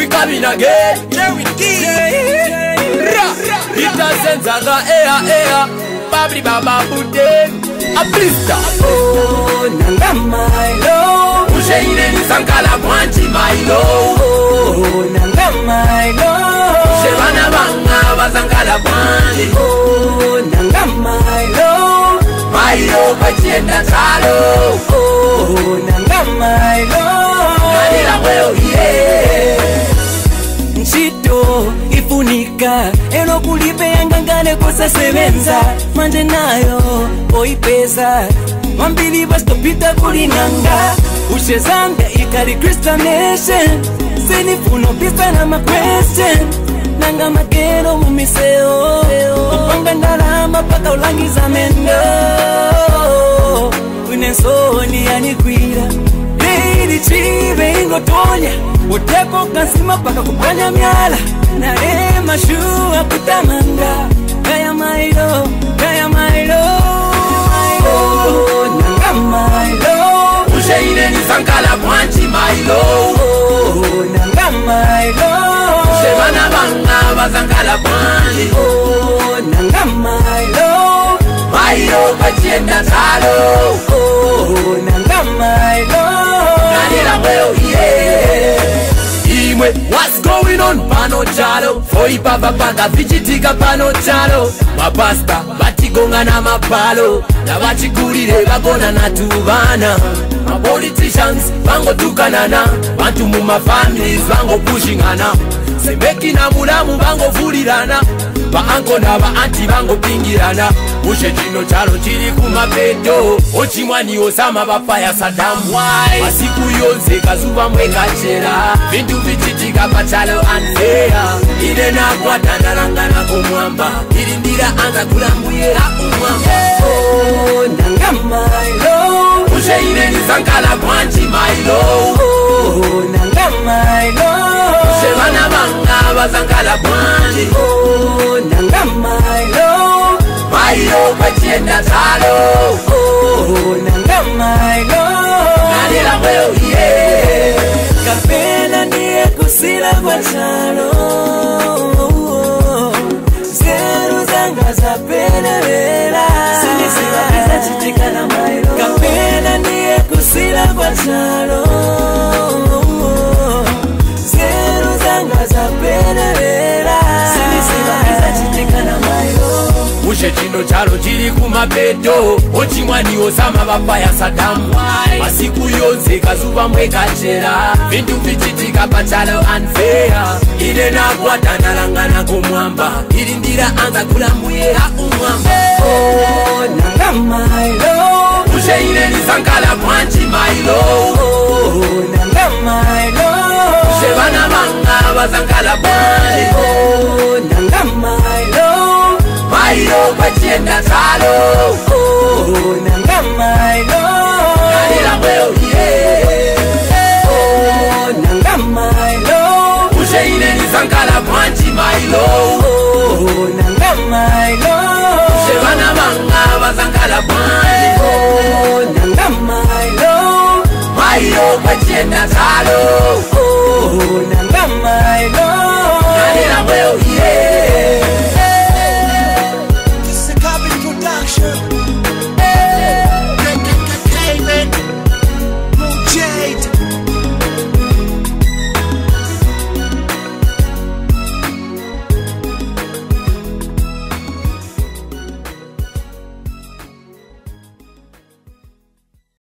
we coming again. Here we PETERSEN ZAGAZE, Babli Baba Buden, a blister. Oh, nanga Mailo. Usheire ni sankala mwanchi Mailo. Oh, nanga Mailo. Shebana banga basankala mwanchi. Oh, nanga Mailo. Mailo pachienda talo. Oh, nanga Mailo. Nalila weo yeah. Nchito ifunika eno kulipe yangangane kosa sebenza manje nayo oipesa mambili bastopita kulinganga ushezanga ikali Christian nation sinifuna pista na ma question nanga magero mumiseo upanga ndalama paka ulangiza mendo unesoni yanikwira lady chive ingotonya utepo kasima paka kupanya myala na mashua kutamanga Gaya Mailo, Gaya Mailo. Oh, nanga Mailo. Usheire ni sankala mwanchi Mailo. Oh, nanga Mailo. Shebana banga basankala mwanchi. Oh, nanga Mailo. Mailo pachienda talo. Oh, nanga Mailo. Nalila weo yeah. Imwe, what's going on pano chalo? Foi papa paka vichitika pano chalo. Mapasta, batigonga na mapalo. Na bachikulire bagona na tubana. Ma politicians, bango tukanana. Bantu muma families, bango pushingana. Sembeki na mulamu, bango fulirana. Ba anko na ba anti bango pingirana. Mushe chino chalo chiri kumapeto. Ochimwani osama bapaya Saddam. Why? Masiku yonse kazuba mweka chera. Vindu vichitika pachalo unfair. Ile na kwa tandarangana kumwamba. Ilindira anza kulambuye la umwamba. Oh, nanga Mailo. Usheire ni sankala mwanchi Mailo. Oh, nanga Mailo. Shebana banga basankala mwanchi. Oh, nanga Mailo. Mailo pachienda talo. Oh, nanga Mailo. Nalila weo yeah. Kapena niye kusila kwa chalo. Zeru zanga za pena vela. Sinisiwa kisa chitika na Mailo. Kapena niye kusila kwa chalo. Zeru zanga za pena vela. Sinisiwa kisa chitika na Mailo. Mushe chino chalo chiri kumapeto. Ochimwani osama bapaya Saddam. Masiku yonse kazuba mweka chera. Vindu vichitika pachalo unfair. Ile na kwa tandarangana kumwamba. Ilindira anza kulambuye la umwamba. Oh, nanga Mailo. Usheire ni sankala mwanchi Mailo. Oh, nanga Mailo. Shebana banga basankala mwanchi. Oh, nanga Mailo. Mailo pachienda talo. Oh, nanga Mailo. Nalila weo yeah. Oh, nanga Mailo. Usheire ni sankala mwanchi Mailo. Oh, nanga Mailo. Shebana banga basankala mwanchi. Oh, nanga Mailo. Mailo pachienda talo. Oh, nanga Mailo. Nalila weo